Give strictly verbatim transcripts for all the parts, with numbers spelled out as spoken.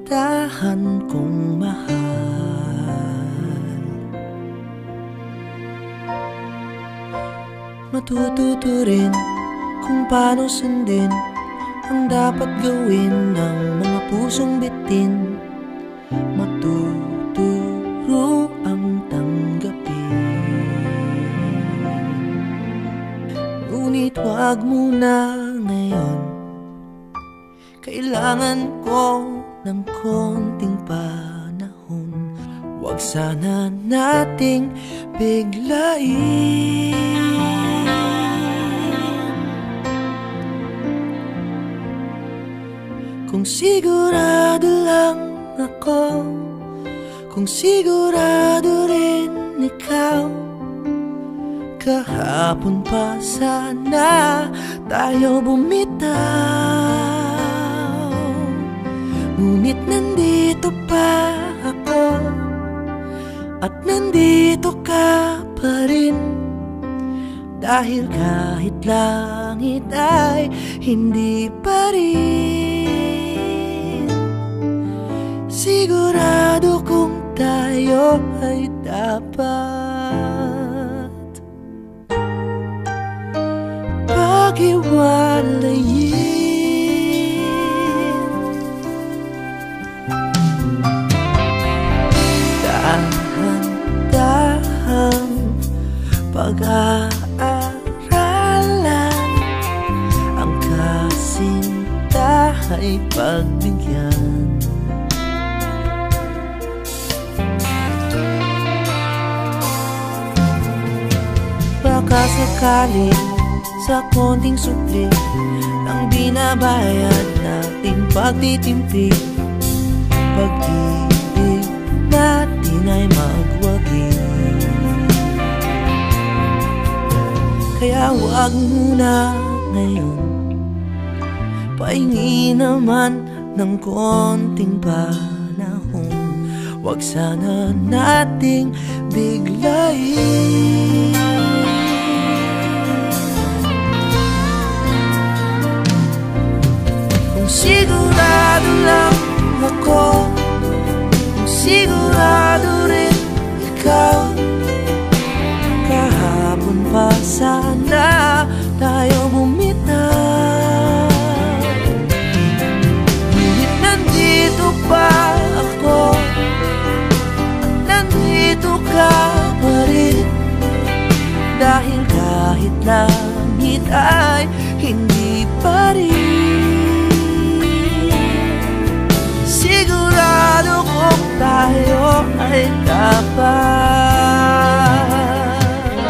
dahan kong mahal. Matututo rin kung paano sundin ang dapat gawin ng mga pusong bitin. Matuturo ang tanggapin, ngunit wag muna ngayon. Kailangan ko ng konting panahon. Wag sana nating biglain. Kung sigurado lang ako, kung sigurado rin ikaw, kahapon pa sana tayo bumitaw. Ngunit nandito pa ako, at nandito ka pa rin, dahil kahit langit ay hindi pa rin. Sigurado kung tayo ay dapat paghiwalayin. Dahan-dahan pag-aaralan, ang kasinta ay pagbigyan. Baka sakali sa konting supli ng binabayad nating pagtitimpi, pag-ibig natin ay magwagi. Kaya wag muna ngayon, pahingi naman ng konting panahon. Wag sana nating biglain. Kung sigurado lang ako, kung sigurado rin ikaw, kahapon pa sana tayo bumitaw. Ngunit nandito pa ako, at nandito ka pa rin, dahil kahit langit ay hindi pa rin. Sigurado kung tayo ay dapat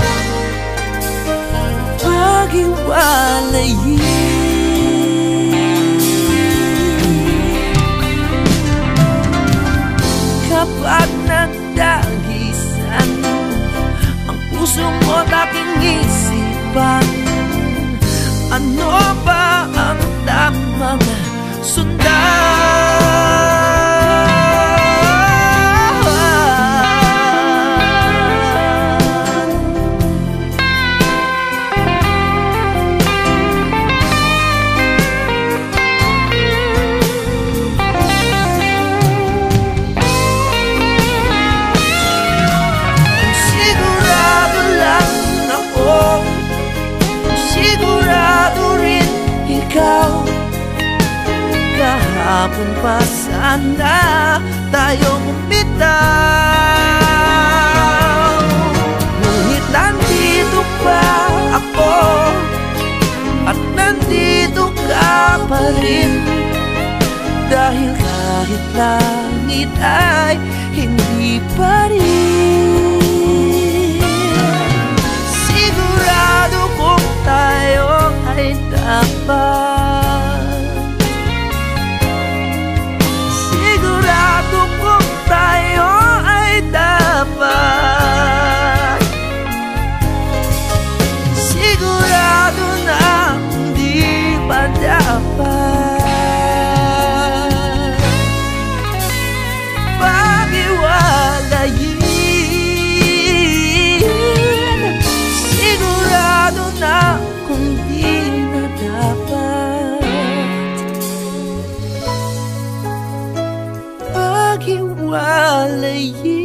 paghiwalayin. Kapag nagdagisan ang puso mo at aking isipan, ano ba ang tamang sundan? Kahapon pa sana tayo bumitaw. Ngunit nandito pa ako, at nandito ka pa rin, dahil kahit langit ay hindi pa rin. Sigurado kung tayo ay dapat dapat, sigurado na hindi pa dapat paghiwalayin. Sigurado na kung di na dapat walayin.